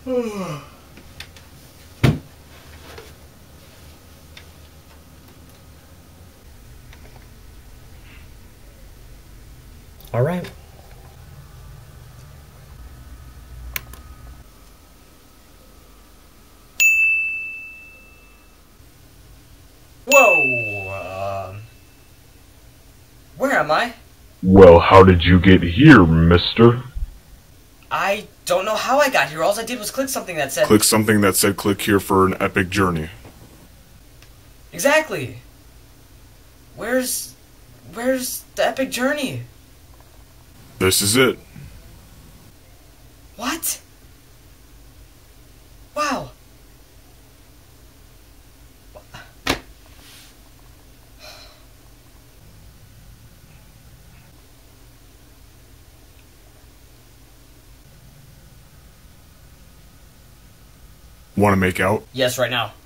All right. Whoa! Where am I? Well, how did you get here, mister? I don't know how I got here. All I did was click something that said... Click something that said click here for an epic journey. Exactly. Where's the epic journey? This is it. What? Wow. Want to make out? Yes, right now.